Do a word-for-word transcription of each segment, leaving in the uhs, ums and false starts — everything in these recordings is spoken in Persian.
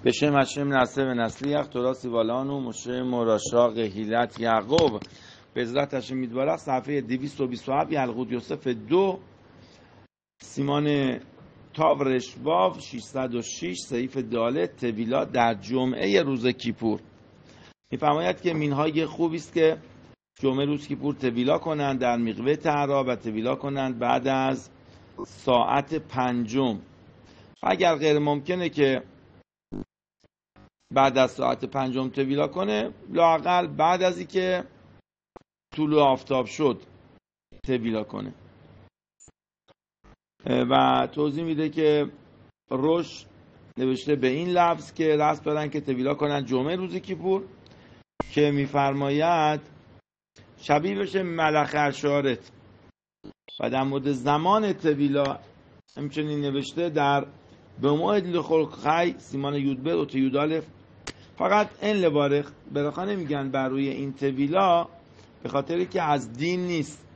בשם השם نسه و نسلیخ تورا سیوالان و مشه مراشاق هیلت یعقوب. به عزت هشم میدبارخ صفحه دویست و بیست و هفت یلقوت یوسف دو سیمان تاو رشواو ششصد و شش صحیف داله تویلا در جمعه روز کیپور. میفرماید که مینهای خوبی است که جمعه روز کیپور تویلا کنند در میقوه طهرا و تویلا کنند بعد از ساعت پنجم. اگر غیر ممکنه که بعد از ساعت پنجم تویلا کنه، لااقل بعد از اینکه طلوع آفتاب شد تویلا کنه. و توضیح میده که روش نوشته به این لفظ که رسم دارن که تویلا کنن جمعه روز کیپور، که میفرماید شبیه بشه ملخ اشارت. و در مورد زمان تویلا همچنین نوشته در به موعد لخلق خی سیمان یودبه و تیودالف. فقط این لبارخ براخانه میگن بر روی این تویلا به خاطری که از دین نیست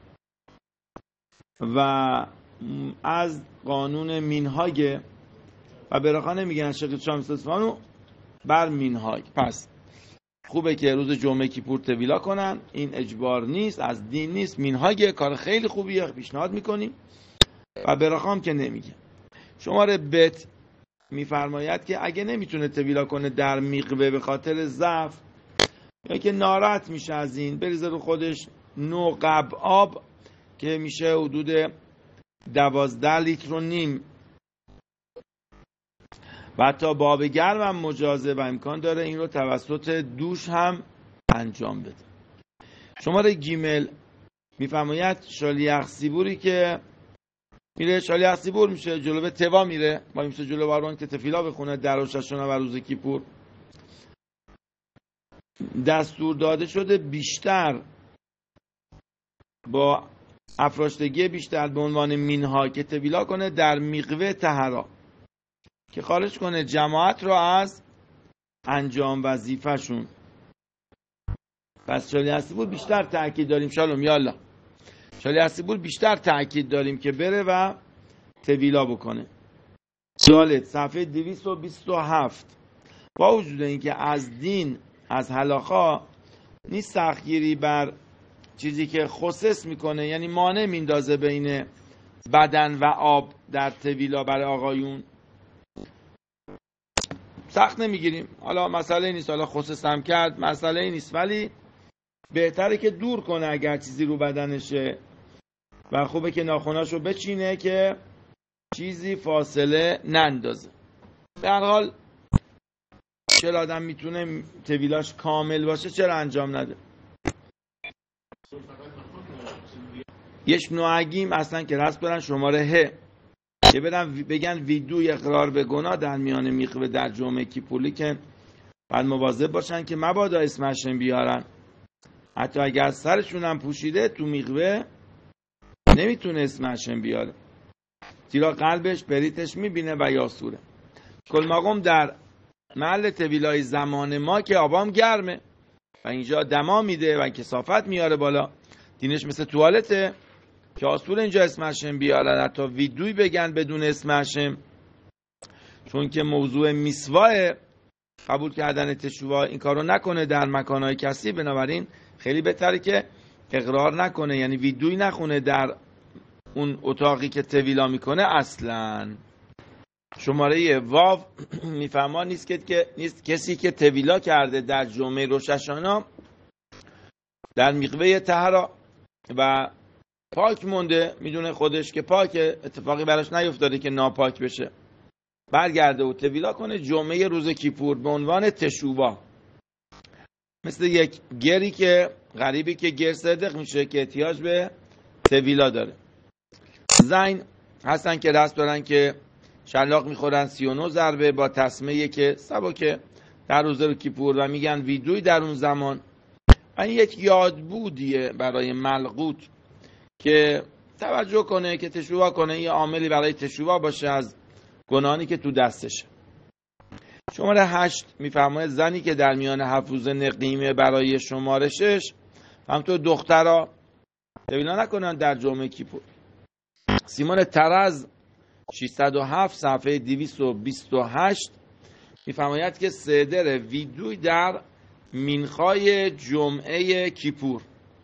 و از قانون مینهاگ و براخانه میگن شیخ شامس اصفهانو بر مینهاگ. پس خوبه که روز جمعه کیپور تویلا کنن، این اجبار نیست، از دین نیست، مینهاگ کار خیلی خوبیه، پیشنهاد میکنیم. و براخام که نمیگه. شماره بت میفرماید که اگه نمیتونه تویلا کنه در میقوه به خاطر ضعف یا که ناراحت میشه از این، بریزه رو خودش نو قب آب که میشه حدود دوازده لیتر و نیم و حتی با آب گرم هم مجازه و امکان داره این رو توسط دوش هم انجام بده. شماره گیمل میفرماید شالیخ سیبوری که میره شالیخ سیبور میشه جلو به توا میره با میشه جلو بارون که تفیلا بخونه در و ششونه و روز کیپور. دستور داده شده بیشتر با افراشتگی بیشتر به عنوان مینها که تویلا کنه در میقوه طهرا که خارج کنه جماعت رو از انجام وظیفه شون. پس شالیخ سیبور بیشتر تأکید داریم شالوم یالا شالیخ سیبور بیشتر تأکید داریم که بره و تویلا بکنه. سوالت صفحه دویست و بیست و هفت. با وجود اینکه از دین از هلاخا نیست سختگیری بر چیزی که خصص میکنه، یعنی مانع میندازه بین بدن و آب در تویلا برای آقایون، سخت نمیگیریم. حالا مسئله نیست، حالا خصص هم کرد مسئله نیست، ولی بهتره که دور کنه اگر چیزی رو بدنشه و خوبه که ناخناشو بچینه که چیزی فاصله نندازه. به هر حال چرا آدم میتونه تویلاش کامل باشه چرا انجام نده؟ یش نوعگیم اصلا که رسم برن شماره ه که برن بگن ویدوی اقرار به گناه در میان میقوه در جمعه کیپوری که باید مواظب باشن که مبادا اسمشن بیارن. حتی اگر سرشون هم پوشیده تو میقوه نمیتونه اسمشن بیاره، زیرا قلبش بریتش میبینه و یاسوره. کل مقام در محل تویلای زمان ما که آبام گرمه و اینجا دما میده و کثافت میاره بالا، دینش مثل توالته که آسور اینجا اسمشم بیارن، حتی ویدوی بگن بدون اسمشم، چون که موضوع میسواه قبول کردن تشویع این کارو نکنه در مکانهای کسی. بنابراین خیلی بهتره که اقرار نکنه، یعنی ویدوی نخونه در اون اتاقی که تویلا میکنه اصلا. شماره واو میفهما نیست که نیست کسی که تویلا کرده در جمعه روش هاشانا در میقوه طهرا و پاک مونده، میدونه خودش که پاکه، اتفاقی براش نیفتاده که ناپاک بشه، برگرده و تویلا کنه جمعه روز کیپور به عنوان تشوبا، مثل یک گری که غریبی که گر صدق میشه که احتیاج به تویلا داره. زین هستن که رسم دارن که شلاق میخورن سی و نه ضربه با تسمه که سبکه در روز کیپور و میگن ویدوی در اون زمان. این یک یادبودیه برای ملقوت که توجه کنه که تشویع کنه، یه عاملی برای تشویع باشه از گناهانی که تو دستشه. شماره هشت میفرماید زنی که در میان حفوظ نقیمه برای شماره شش همطور دخترها تویلا نکنن در جمعه کیپور. سیمان ترز ششصد و هفت صفحه دویست و بیست و هشت میفرماید که سدر ویدوی در مینخای جمعه کیپور.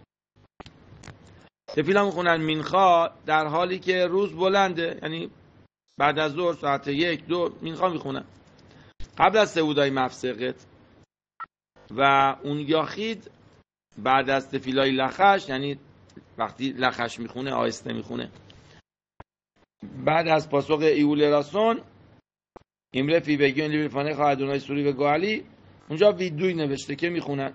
تفیلا میخونن مینخا در حالی که روز بلنده، یعنی بعد از ظهر ساعت یک دو مینخا میخونن قبل از سعودای مفسقت. و اون یاخید بعد از تفیلای لخش، یعنی وقتی لخش میخونه آهسته میخونه، بعد از پاسخ ایول راسون امره فی بگیون لیبرفانه خواهد دونای سوری و گوالی، اونجا ویدوی نوشته که میخونن.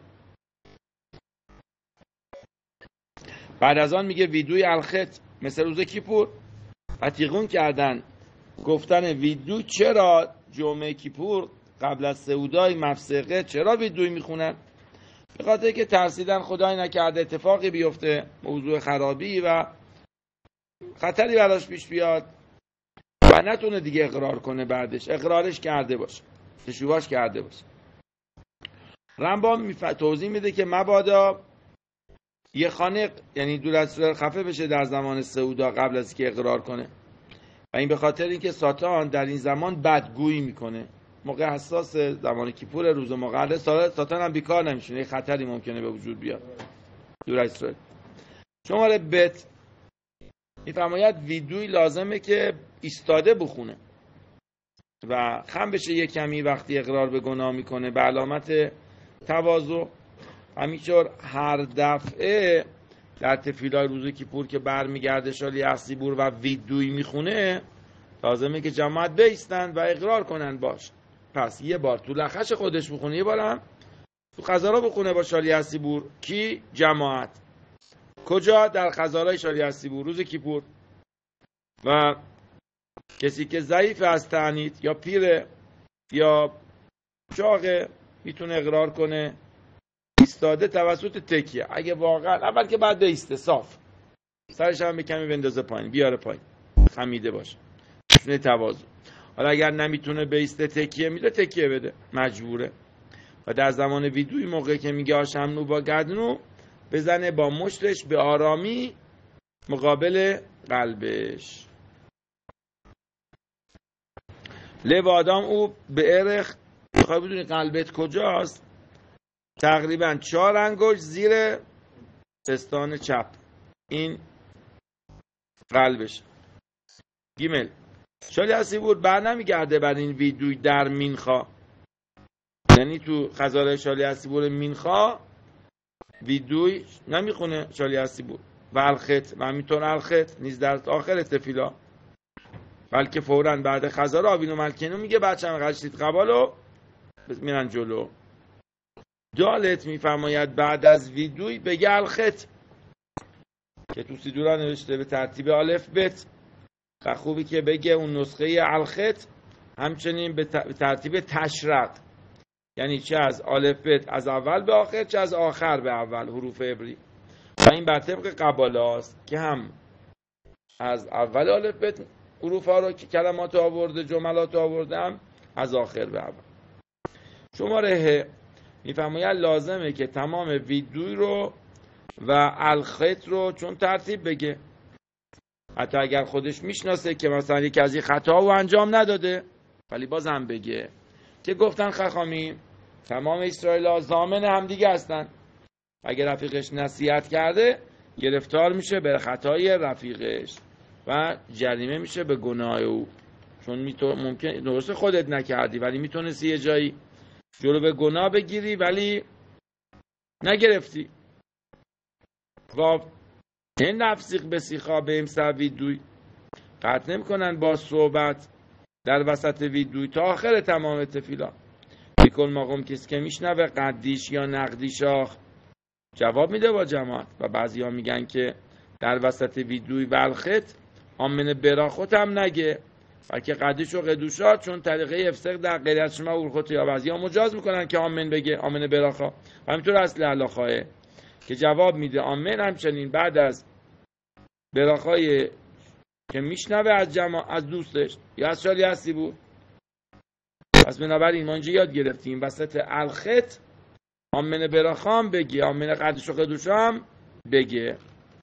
بعد از آن میگه ویدوی الخط مثل روز کیپور. و تیغون کردن گفتن ویدوی چرا جمعه کیپور قبل از سعودای مفسقه چرا ویدوی میخونن؟ به خاطر که ترسیدن خدای نکرده اتفاقی بیفته، موضوع خرابی و خطری براش پیش بیاد و نتونه دیگه اقرار کنه، بعدش اقرارش کرده باشه، تشویقش کرده باشه. رمبام توضیح میده که مبادا یه خانق، یعنی دور از خفه بشه در زمان سعودا قبل از که اقرار کنه. و این به خاطر اینکه ساتان در این زمان بدگویی میکنه، موقع حساس زمان کیپور روز مقدس ساتان هم بیکار نمیشه، یه خطری ممکنه به وجود بیاد دور از اسرائیل. شماره بت میفرماید ویدوی لازمه که ایستاده بخونه و خم بشه یک کمی وقتی اقرار به گناه میکنه به علامت تواضع. همینطور هر دفعه در تفیلای روز کیپور که برمیگرده شالیه سیبور و ویدوی میخونه لازمه که جماعت بیستن و اقرار کنن باش. پس یه بار تو لخش خودش بخونه، یه بار هم تو خزارا بخونه با شالیه سیبور. کی؟ جماعت. کجا؟ در خزارای شالیه سیبور روز کیپور. و کسی که ضعیف از تعنیت یا پیره یا چاقه میتونه اقرار کنه ایستاده توسط تکیه. اگه واقعا اول که بعد بیسته صاف، سرش هم کمی بندازه پایین، بیاره پایین، خمیده باشه، میتونه تواضع. حالا اگر نمیتونه بیسته تکیه میده، تکیه بده، مجبوره. و در زمان ویدوی موقع که میگه آشمنو با گردنو بزنه با مشتش به آرامی مقابل قلبش. لب آدم او به ارخ، میخوای بدونی قلبت کجاست؟ تقریبا چهار انگشت زیر پستان چپ، این قلبش. گیمل شالی سیبور بر نمیگرده بر این ویدوی در مینخا، یعنی تو خزاره شالی سیبور مینخا ویدوی نمیخونه شالی سیبور و الخط و همینطور الخط نیز در آخر تفیلا، بلکه فوراً بعد خزاره آوینو ملکنو میگه بچه هم قشتید قبالو میرن جلو. دالت میفرماید بعد از ویدوی بگه الخط که تو سیدورا نوشته به ترتیب الف بت، و خوبی که بگه اون نسخه الخط همچنین به ترتیب تشرق، یعنی چه از الف بت از اول به آخر، چه از آخر به اول، حروف عبری. و این بر طبق قباله است که هم از اول الف بت حروف ها رو که کلمات آورده، جملات آورده، هم از آخر به اول. شماره ه میفرماید لازمه که تمام ویدوی رو و الخط رو چون ترتیب بگه، حتی اگر خودش میشناسه که مثلا یکی از این خطا رو انجام نداده ولی بازم بگه. که گفتن خخامی تمام اسرائیل ها ضامن هم دیگه هستن، اگر رفیقش نصیحت کرده گرفتار میشه به خطای رفیقش و جریمه میشه به گناه او، چون میتون ممکن درست خودت نکردی ولی میتونستی یه جایی جلو به گناه بگیری ولی نگرفتی. و این نفسیق بسیخا به امسا ویدوی قطع نمی کنن با صحبت در وسط ویدوی تا آخر تمام تفیلا. بیکل مقام کسی که میشنوه قدیش یا نقدیش آخ جواب میده با جماعت. و بعضی ها میگن که در وسط ویدوی و الخط آمن براخوت هم نگه بلکه قدیش و قدوشات، چون طریقه افسق در غیر از شما اورخوت. یا بعضی ها مجاز میکنن که آمن بگه، آمن براخا، و همینطور اصل علاخاه که جواب میده آمن همچنین بعد از براخای که میشنوه از جماعت، از دوستش یا از شالی هستی بود. پس بنابراین ما اینجا یاد گرفتیم وسط الخط آمن براخام بگه، آمن قدش و قدوشام بگه.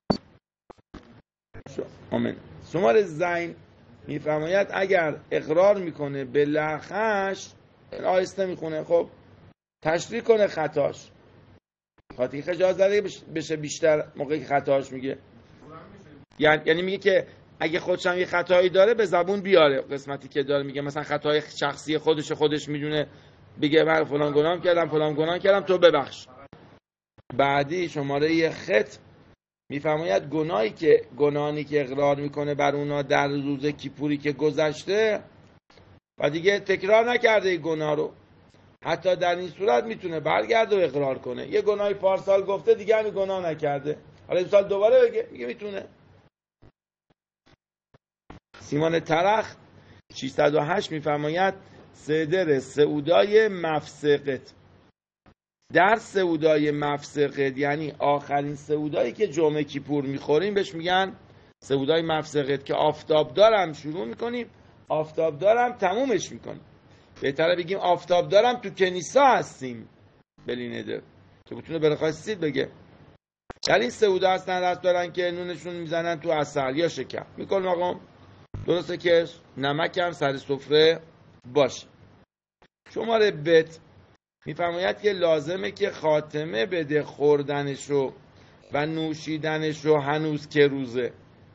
آمن. شماره زین میفرماید اگر اقرار میکنه به لخش آهسته میخونه، خب تشریح کنه خطاش، خاطی خجالت زده بشه بیشتر موقعی که خطاش میگه. یعنی یعنی میگه که اگه خودش هم یه خطایی داره به زبون بیاره، قسمتی که داره میگه مثلا خطای شخصی خودش خودش میدونه، بگه من فلان گناه کردم فلان گناه کردم تو ببخش. بعدی شماره یه خط میفرماید گناهی که گناهی که اقرار میکنه بر اونا در روز کیپوری که گذشته و دیگه تکرار نکرده این گناه رو، حتی در این صورت میتونه برگرده و اقرار کنه. یه گناهی پارسال گفته دیگه همین گناه نکرده، حالا این سال دوباره بگه، میگه میتونه. سیمان ترخ ششصد و هشت میفرماید صدر سعودای مفسقت. در سعودای مفسقت یعنی آخرین سعودایی که جمعه کیپور میخوریم بهش میگن سعودای مفسقت، که آفتابدارم شروع میکنیم آفتابدارم تمومش میکنیم. بهتره بگیم آفتابدارم تو کنیسا هستیم بلینده که بتونه برخواستید بگه. در این سعودا هستن دست دارن که نونشون میزنن تو عسل یا شکر میکنن. آقا درسته که نمک هم سر سفره باشه. شماره بت میفرماید که لازمه که خاتمه بده خوردنشو و نوشیدنشو هنوز که روزه،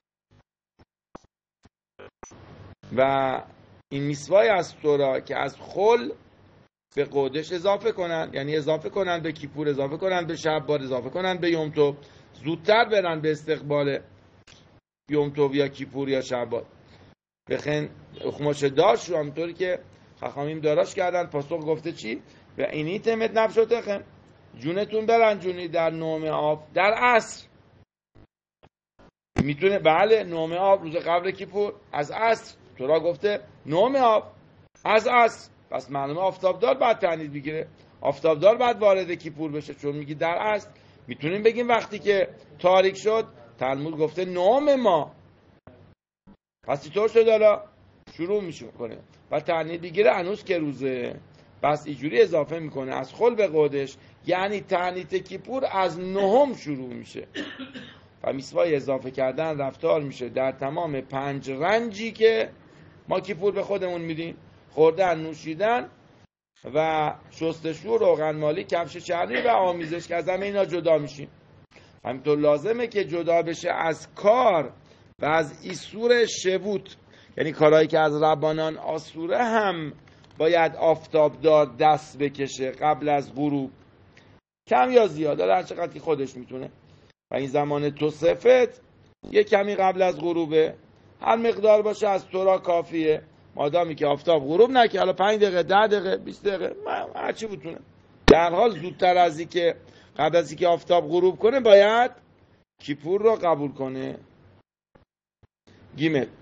و این میسوای از تورا که از خل به قودش اضافه کنن، یعنی اضافه کنن به کیپور، اضافه کنن به شب‌بار، اضافه کنن به یوم تو، زودتر برن به استقبال یوم تو یا کیپور یا شب‌بار. بخن خماش داشت رو همطوری که خخامیم داراش کردن، پاسخ گفته چی؟ و اینی تمت نفشتخم، جونتون برنجونی در نوم آب در عصر. میتونه بله نوم آب روز قبل کیپور از عصر، تو را گفته نوم آب از عصر، پس معلومه آفتابدار بعد تعنید بگیره، آفتابدار بعد وارد کیپور بشه، چون میگی در عصر. میتونیم بگیم وقتی که تاریک شد، تلمود گفته نوم ما، پس اینطور شد حالا شروع میشه کنه و تعنید بگیره هنوز که روزه، بس اینجوری اضافه میکنه از خل به قودش، یعنی تعنیت کیپور از نهم شروع میشه و میسوای اضافه کردن رفتار میشه در تمام پنج رنجی که ما کیپور به خودمون میدیم: خوردن، نوشیدن و شستشو، روغن مالی، کفش چرمی و آمیزش، که از همه اینا جدا میشیم. همینطور لازمه که جدا بشه از کار و از ایسور شبوت، یعنی کارهایی که از ربانان آسوره هم باید آفتابدار دست بکشه قبل از غروب، کم یا زیاد، هر چقدر که خودش میتونه. و این زمان توصفت یه کمی قبل از غروبه، هر مقدار باشه از تورا کافیه، مادامی که آفتاب غروب نکنه، حالا پنج دقیقه، ده دقیقه، بیست دقیقه، هر چی بتونه. در حال زودتر از این که قبل از اینکه آفتاب غروب کنه باید کیپور رو قبول کنه. گیمل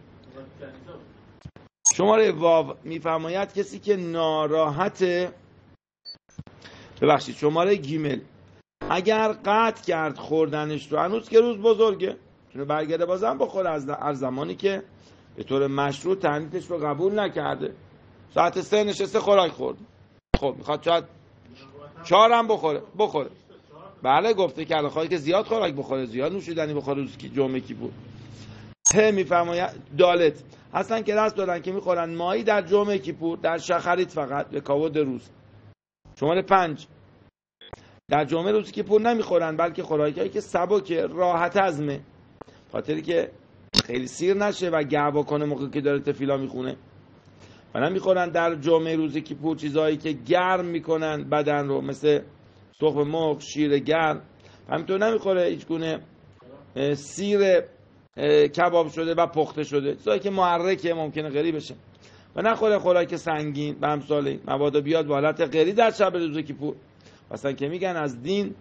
شماره واو میفرماید کسی که ناراحته، ببخشید شماره گیمل اگر قطع کرد خوردنش رو، هنوز که روز بزرگه، چون برگرده بازم بخوره از زمانی که به طور مشروع تعنیتش رو قبول نکرده. ساعت سه نشسته خوراک خورد، خب میخواد شاید چهار هم بخوره بخوره بله گفته که الان که زیاد خوراک بخوره، زیاد نوشیدنی بخوره روز که جمعه کی بود. ه میفرماید دالت هستن که دست دادن که میخورن مایی در جمعه کیپور، در شخریت فقط به کاود روز. شماره پنج در جمعه روز کیپور نمیخورن، بلکه خوراکایی که سبکه، راحت هضمه، خاطری که خیلی سیر نشه و گربا کنه موقعی که داره تفیلا میخونه. و نمیخورن در جمعه روز کیپور چیزایی که گرم میکنن بدن رو، مثل تخم مرغ، شیر گرم. همینطور نمیخوره هیچ گونه سیر کباب شده و پخته شده، چیزایی که محرکه ممکنه قری بشه. و نخوره خوراک سنگین و امثال مواد بیاد به حالت قری در شب روز کیپور. مثلا که میگن از دین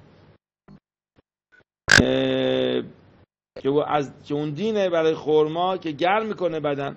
که از که اون دینه برای خورما که گرم میکنه بدن،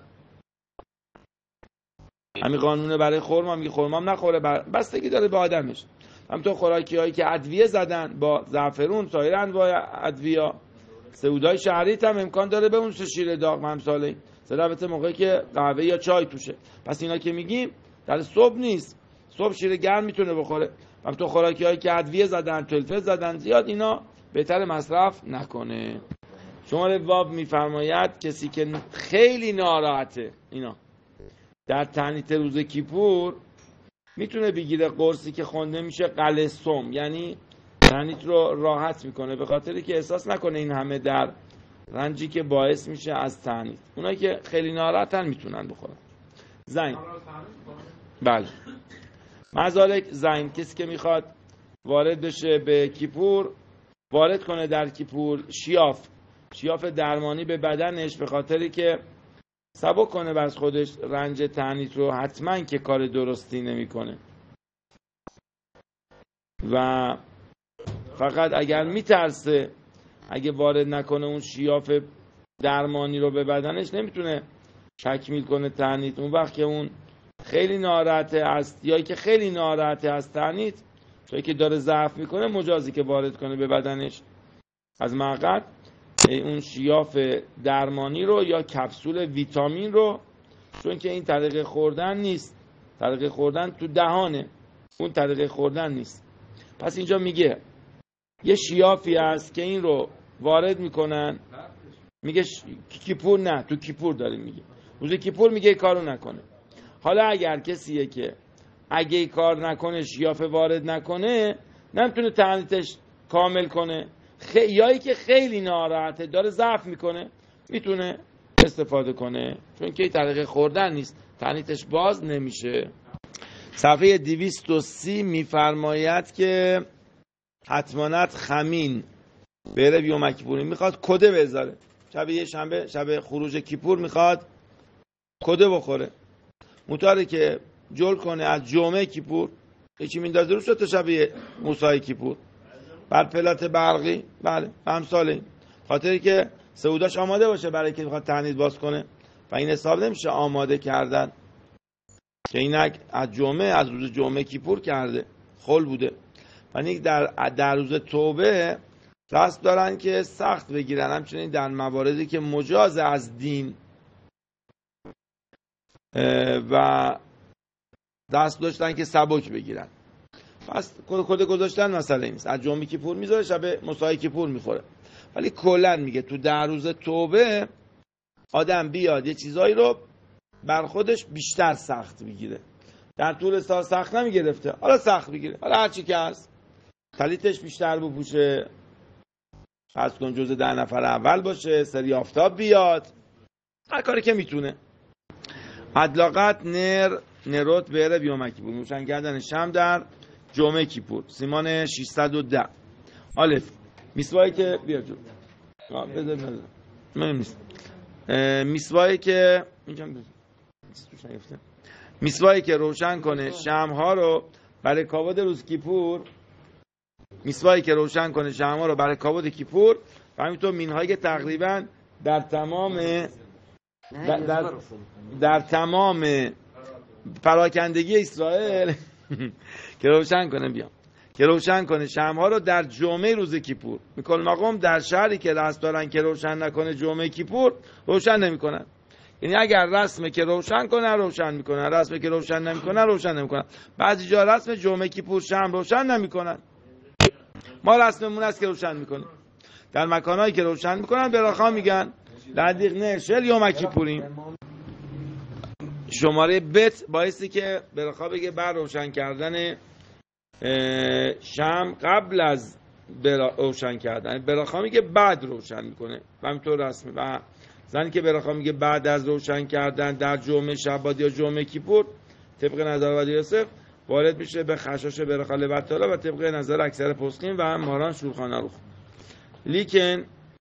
همین قانونه برای خورما، میگه خورما هم نخوره، بستگی داره به آدمش. همینطور خوراکی هایی که ادویه زدن با زعفرون، سایر انواع ادویه، سعودای شهریت هم امکان داره به اون شیر داغ و امثاله، البته موقعی که قهوه یا چای توشه. پس اینا که میگیم در صبح نیست، صبح شیر گرم میتونه بخوره. همینطور خوراکی هایی که ادویه زدن، تلفز زدن، زیاد اینا بهتر مصرف نکنه. شماره واب میفرماید کسی که خیلی ناراحته، اینا در تعنیت روز کیپور میتونه بگیره قرصی که خونده میشه قلسم، یعنی تنیت رو راحت میکنه به خاطری که احساس نکنه این همه در رنجی که باعث میشه از تنیت. اونایی که خیلی ناراحتن میتونن بخورن. زین، بله، مزالک زین، کسی که میخواد وارد بشه به کیپور، وارد کنه در کیپور شیاف، شیاف درمانی به بدنش به خاطری که سبک کنه بس خودش رنج تنیت رو، حتما که کار درستی نمیکنه و فقط اگر میترسه اگه وارد نکنه اون شیاف درمانی رو به بدنش نمیتونه تکمیل کنه تنیت. اون وقت که اون خیلی ناراحته است یا که خیلی ناراحته از تنیت چون که داره ضعف میکنه، مجازی که وارد کنه به بدنش از مقعد اون شیاف درمانی رو یا کپسول ویتامین رو، چون که این طریق خوردن نیست، طریق خوردن تو دهانه، اون طریق خوردن نیست. پس اینجا میگه یه شیافی هست که این رو وارد میکنن، میگه ش... کیپور نه، تو کیپور داریم میگه، روز کیپور میگه کارو نکنه. حالا اگر کسیه که اگه ای کار نکنه شیاف وارد نکنه نمیتونه تنیتش کامل کنه، خ... یایی که خیلی ناراحته داره ضعف میکنه میتونه استفاده کنه، چون که این طریق خوردن نیست، تنیتش باز نمیشه. صفحه دویست و سی میفرماید که حتمانت خمین بره بیوم کیپوری، میخواد کده بذاره، شب یه شنبه شب خروج کیپور میخواد کده بخوره، مطاره که جل کنه از جمعه کیپور یکی میندازه روش تا شب موسای کیپور بر پلات برقی، بله همساله، خاطری که سعوداش آماده باشه برای که میخواد تنید باز کنه و این حساب نمیشه آماده کردن که اینک از جمعه از روز جمعه کیپور کرده خل بوده. یعنی در در روز توبه دست دارن که سخت بگیرن، همچنین در مواردی که مجاز از دین و دست داشتن که سبک بگیرن. پس کد گذاشتن مسئله نیست، از جمعه کیپور میذاره شب مسای کیپور میخوره، ولی کلا میگه تو در روز توبه آدم بیاد یه چیزایی رو بر خودش بیشتر سخت بگیره. در طول سال سخت نمیگرفته، حالا سخت بگیره، حالا هر چی که هست تلیتش بیشتر بپوشه، فرض کن جز ده نفر اول باشه، سری آفتاب بیاد، هر کاری که میتونه. ادلاقت نر نروت بره بیوم کیپور، روشن کردن شم در جمعه کیپور، سیمان ششصد و ده. الف میسوایی که بیا جو بذار بذار مهم نیست، میسوایی که اینجا بذار میسوایی که روشن کنه شمها رو برای کاواد روز کیپور، میسوایی که روشن کنه شمها رو برای کاواد کیپور و همینطور مینهایی که تقریبا در تمام در, در, در تمام پراکندگی اسرائیل که روشن کنه بیام که روشن کنه شمها رو در جمعه روز کیپور. میکل مقام در شهری که دست دارن که روشن نکنه جمعه کیپور روشن نمیکنن، یعنی اگر رسمه که روشن کنه روشن میکنن، رسمه که روشن نمیکنه روشن نمیکنن. بعضی جا رسم جمعه کیپور شم روشن نمیکنن، ما رسممون است که روشن میکنیم. در مکانهایی که روشن میکنن براخا میگن لدیق نشل یوم کیپوریم. شماره بت بایستی که براخا بگه بر روشن کردن شم قبل از روشن کردن، براخا میگه بعد روشن میکنه و همینطور رسمه. و زنی که براخا میگه بعد از روشن کردن در جمعه شبات یا جمعه کیپور طبق نظر وادی یوسف وارد میشه به خشاش براخا لبتالا و طبق نظر اکثر پسخین و ماران شولخان عروخ. لیکن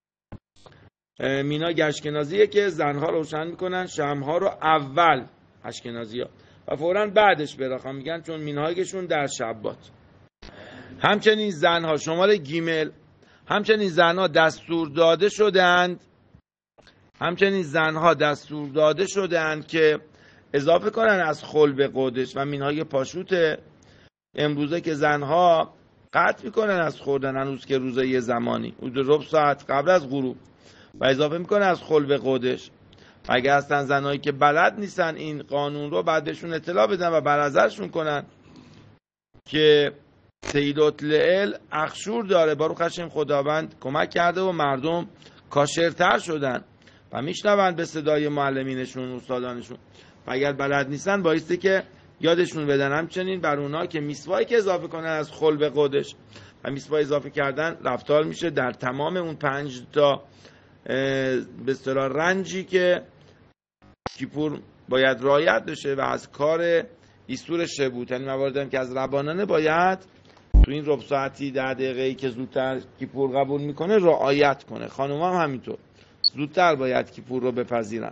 مینا گشکنازیه که زنها روشن میکنن شمها رو اول اشکنازی ها و فوراً بعدش براخا میگن، چون مینهایشون در شبات. همچنین زنها شماره گیمل، همچنین زنها دستور داده شدند همچنین زنها دستور داده شدند که اضافه کنن از خل به قدش و مینهای پاشوت. امروزه که زنها قطع میکنن از خوردن، هنوز که روزه یه زمانی حدود ربع ساعت قبل از غروب و اضافه میکنن از خل به قدش. اگه هستن زنهایی که بلد نیستن این قانون رو، بعد بهشون اطلاع بدن و برازرشون کنن که سیدوت لعل اخشور داره، باروخ هشم خداوند کمک کرده و مردم کاشرتر شدن و میشنوند به صدای معلمینشون استادانشون. و اگر بلد نیستن بایستی که یادشون بدن. همچنین بر اونا که میسوایی که اضافه کنن از خل به قدش و میسوای اضافه کردن رفتار میشه در تمام اون پنج تا به اصطلاح رنجی که کیپور باید رعایت بشه و از کار ایستور شبوت، یعنی مواردی هم که از ربانانه باید تو این ربع ساعتی ده دقیقه‌ای که زودتر کیپور قبول میکنه رعایت کنه. خانوما هم همینطور زودتر باید کیپور رو بپذیرن.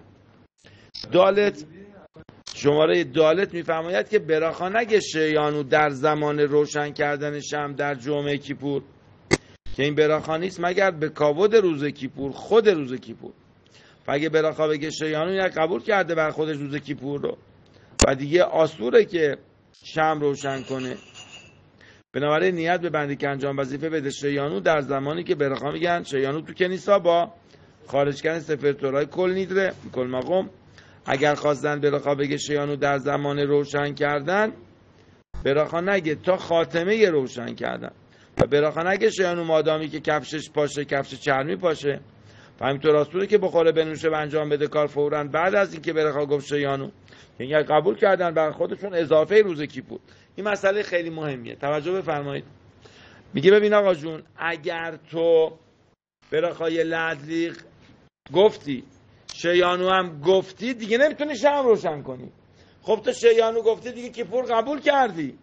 دالت شماره دالت میفرماید که براخانگ شیانو در زمان روشن کردن شمع در جمعه کیپور که این براخا نیست مگر به کاود روز کیپور، خود روز کیپور. و اگه براخا بگه شیانو یک قبول کرده بر خودش روز کیپور رو و دیگه آسوره که شمع روشن کنه، بنابراین نیت به بندی که انجام وظیفه بده شیانو در زمانی که براخا میگن شیانو تو کنیسا با خارج کردن سفر تورای کل نیدره کل مقام. اگر خواستن براخا بگه شیانو در زمان روشن کردن، براخا نگه تا خاتمه روشن کردن و براخا نگه شیانو مادامی که کفشش پاشه کفش چرمی پاشه و همینطور آسوره که بخوره بنوشه و انجام بده کار فوراً بعد از اینکه براخا گفت شیانو، یعنی قبول کردن بر خودشون اضافه روز کیپور. این مسئله خیلی مهمیه، توجه بفرمایید. میگه ببین آقا جون، اگر تو براخای لدلیق گفتی شیانو هم گفتی دیگه نمیتونی شمع روشن کنی. خب تو شیانو گفتی دیگه کیپور قبول کردی.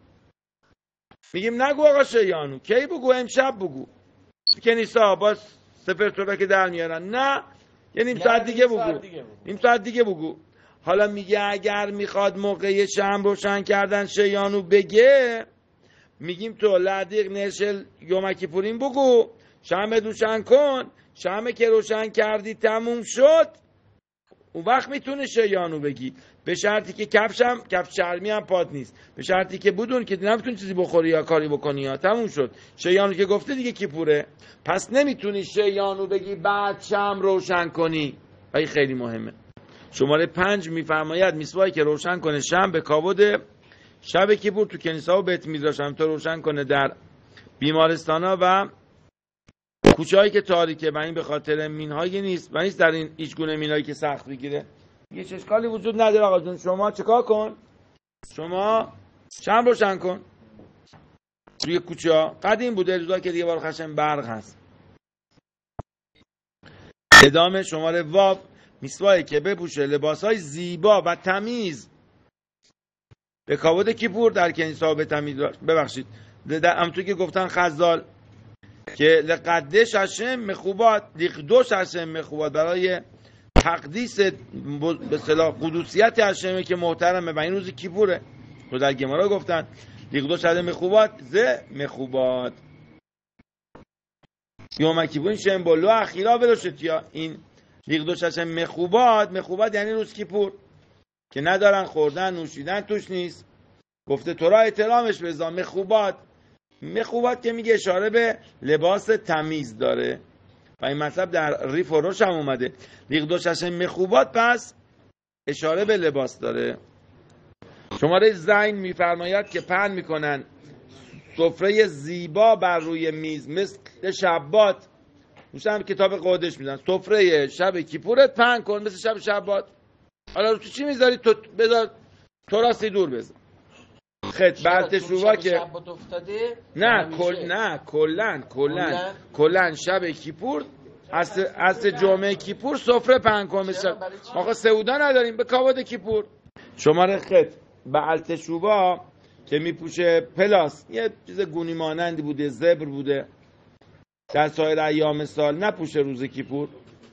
میگیم نگو آقا شیانو، کی بگو؟ امشب بگو. کنیسا با سفر تورا که در میارن، نه یه نیم ساعت دیگه بگو، نیم ساعت دیگه بگو. حالا میگه اگر میخواد موقع شمع روشن کردن شیانو بگه، میگیم تو لدیق نشل یوم کیپورین بگو، شمع روشن کن، شمع که روشن کردی تموم شد، اون وقت میتونه شیانو بگی، به شرطی که کفشم کفش چرمی هم پات نیست، به شرطی که بدون که نمیتونی چیزی بخوری یا کاری بکنی. یا تموم شد. شیانو که گفته دیگه کیپوره، پس نمیتونی شیانو بگی بعد شمع روشن کنی. و این خیلی مهمه. شماره پنج میفرماید میسوایی که روشن کنه شمع به کاود شب کیپور تو کنیسا و بیت میدراش، هم تو روشن کنه در بیمارستانا و کوچه‌ای که تاریکه و این به خاطر مینهایی نیست و نیست در این هیچ گونه مینهایی که سخت بگیره. یه اشکالی وجود نداره آقا جون، شما چیکار کن؟ شما شمع روشن کن روی کوچه ها. قدیم بوده، روزا که دیگه بار خشم برق هست. ادامه شماره واو میسوایی که بپوشه لباسهای زیبا و تمیز به کاود کیپور در کنیسا به تمیز ببخشید همونطور که گفتن خزال که لقدش هشم مخوبات لیقدوش هشم مخوبات، برای تقدیس به اصطلاح قدوسیت هشمه که محترمه و این روز کیپوره. تو در گمارا گفتن لیقدوش هشم مخوبات ز مخوبات یوم کیپور شم بلو اخیرا ولوشتیا. این لیقدوش هشم مخوبات، مخوبات یعنی روز کیپور که ندارن خوردن نوشیدن توش نیست. گفته تو را احترامش بذار. مخوبات مخوبات که میگه اشاره به لباس تمیز داره و این مطلب در ریف و روش هم اومده. لیقدوش هشم مخوبات پس اشاره به لباس داره. شماره زین میفرماید که پهن میکنن سفره زیبا بر روی میز مثل شبات. روشن هم کتاب قادش میدن سفره شب کیپورت پهن کن مثل شب شبات. حالا رو تو چی میذاری؟ تو بذار تو راستی دور بذار. خط برتشوبا که نه کل نه کلن کلن کلن شب کیپور از از جمعه کیپور سفره پهن کن مثل آقا سعودا نداریم به کاود کیپور. شماره خط برتشوبا که میپوشه پلاس، یه چیز گونی مانندی بوده، زبر بوده، در سایر ایام سال نپوشه روز کیپور.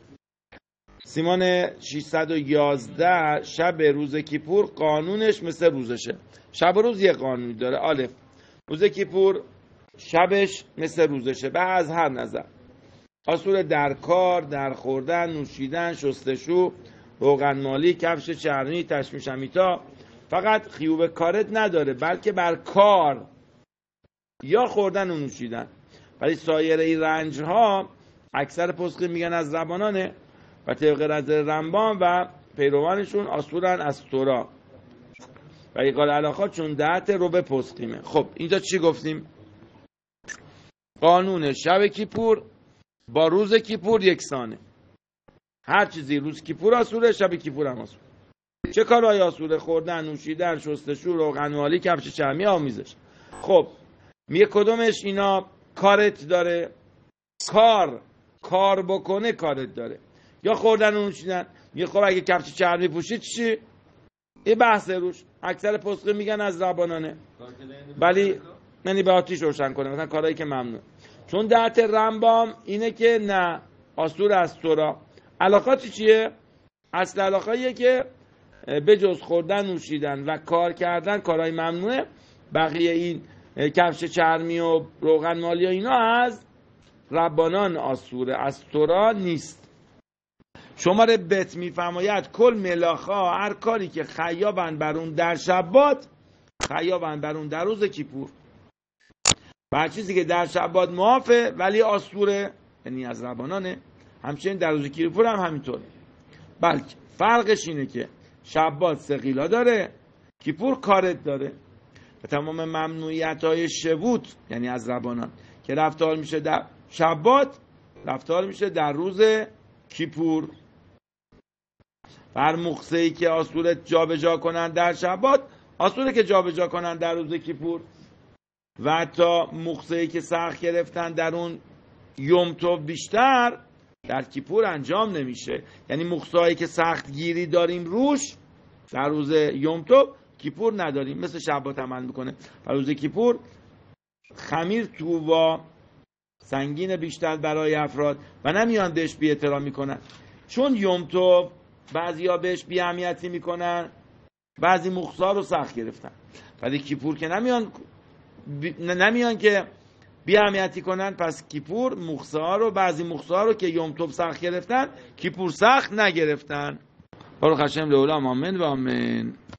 سیمان ششصد و یازده شب روز کیپور قانونش مثل روزشه. شب و روز یه قانونی داره. الف روز کیپور شبش مثل روزشه به از هر نظر. اصول در کار، در خوردن، نوشیدن، شستشو، روغن مالی، کفش چرمی، تشمیش امیتا. فقط خیوب کارت نداره بلکه بر کار یا خوردن و نوشیدن. ولی سایر این رنج ها اکثر پسخی میگن از زبانانه و طبق نظر رمبان و پیروانشون اصولاً از تورا و ایقال علاقات چون دهت رو به پسخیمه. خب اینجا چی گفتیم؟ قانون شب کیپور با روز کیپور یکسانه. هر چیزی روز کیپور اصوله شب کیپور هم اصول. چه کارهای آسوره؟ خوردن، نوشیدن، شستشو، روغنمالی، کفش چرمی، آمیزش. خب میگه کدومش اینا کارت داره؟ کار کار بکنه کارت داره. یا خوردن و نوشیدن، میگه خب اگه کفش چرمی پوشید چی؟ یه بحث روش. اکثر پسخه میگن از زبانانه، ولی یعنی به آتیش روشن کنه، مثلا کارهایی که ممنوع. چون دهت رمبام اینه که نه، آسور از تورا. علاقاتی چیه؟ اصل علاقاییه که به جز خوردن، نوشیدن و کار کردن کارهای ممنوعه، بقیه این کفش چرمی و روغن مالی و اینا از ربانان آسوره، از تورا نیست. شماره بت میفرماید کل ملاخا، هر کاری که خیابن بر اون در شبات، خیابن بر اون در روز کیپور، هر چیزی که در شبات معافه ولی آسوره، یعنی از ربانانه، همچنین در روز کیپور هم همینطوره. بلکه فرقش اینه که شبات ثقیلا داره، کیپور کارت داره. و تمام ممنوعیت های شبوت یعنی از ربانان که رفتار میشه در شبات، رفتار میشه در روز کیپور. هر مخصه‌ای که آسوره جابجا کنن در شبات، آسوره که جابجا کنن در روز کیپور. و حتی مخصه‌ای که سخت گرفتن در اون یوم تو بیشتر در کیپور انجام نمیشه. یعنی مخصه‌ای که سخت گیری داریم روش در روز یوم تو، کیپور نداریم، مثل شبات عمل میکنه. در روز کیپور خمیر تووا سنگین بیشتر برای افراد و نمیان بهش بی احترام میکنن. چون یوم تو بعضیا بهش بی اهمیتی میکنن، بعضی مخصا رو سخت گرفتن، ولی کیپور که نمیان بی... نمیان که بی اهمیتی کنن. پس کیپور مخصا رو، بعضی مخصا رو که یوم تو سخت گرفتن، کیپور سخت نگرفتن. بارو خشم لولا آمین و آمین.